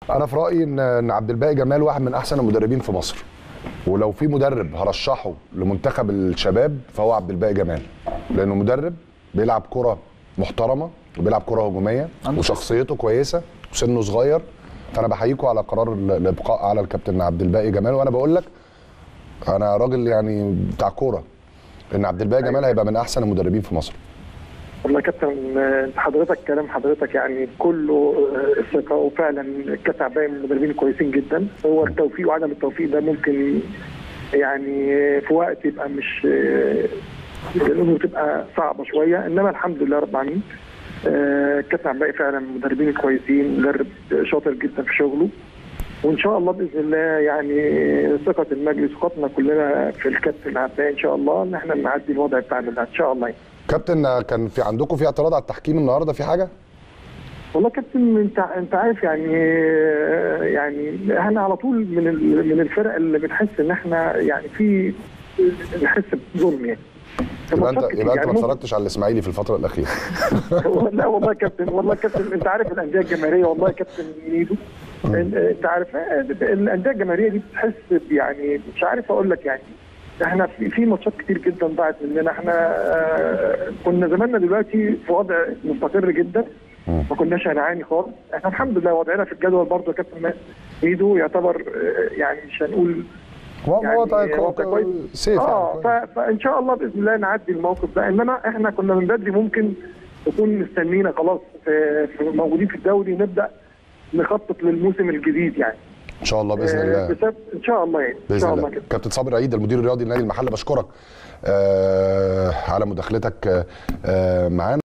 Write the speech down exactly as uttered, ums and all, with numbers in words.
انا في رايي ان ان عبد الباقي جمال واحد من احسن المدربين في مصر، ولو في مدرب هرشحه لمنتخب الشباب فهو عبد الباقي جمال، لانه مدرب بيلعب كره محترمه وبيلعب كره هجوميه وشخصيته كويسه وسنه صغير. فانا بحييكم على قرار الابقاء على الكابتن عبد الباقي جمال، وانا بقول لك انا راجل يعني بتاع كوره، ان عبد الباقي جمال هيبقى من احسن المدربين في مصر. والله يا كابتن انت حضرتك كلام حضرتك يعني كله ثقه، وفعلا الكابتن عبد الباقي من المدربين كويسين جدا. هو التوفيق وعدم التوفيق ده ممكن يعني في وقت يبقى مش الامور تبقى صعبه شويه، انما الحمد لله رب العالمين الكابتن عبد الباقي فعلا مدربين كويسين، مدرب شاطر جدا في شغله، وان شاء الله باذن الله يعني ثقه المجلس وثقتنا كلنا في الكابتن عبد الباقي ان شاء الله ان احنا نعدي الوضع بتاعنا ده ان شاء الله. يعني كابتن كان في عندكم في اعتراض على التحكيم النهارده في حاجه؟ والله كابتن انت انت عارف يعني يعني احنا على طول من من الفرق اللي بنحس ان احنا يعني في نحس بظلم يعني. يبقى انت يبقى انت ما اتفرجتش على الاسماعيلي في الفتره الاخيره. لا والله يا كابتن، والله يا كابتن انت عارف الانديه الجماهيريه، والله يا كابتن ميدو انت عارف الانديه الجماهيريه دي بتحس يعني مش عارف اقول لك يعني احنا في في ماتشات كتير جدا ضاعت مننا. احنا آه كنا زماننا دلوقتي في وضع مستقر جدا، ما كناش هنعاني خالص. احنا الحمد لله وضعنا في الجدول برضه يا كابتن ميدو يعتبر آه يعني مش هنقول يعني وضع كويس اه فان شاء الله باذن الله نعدي الموقف ده. انما احنا كنا من بدري ممكن نكون مستنينا خلاص في موجودين في الدوري ونبدا نخطط للموسم الجديد يعني ان شاء الله باذن الله. بسبب ان شاء الله يعني ان شاء الله كده. كابتن صابر عيد المدير الرياضي لنادي المحله، بشكرك آه على مداخلتك آه معانا.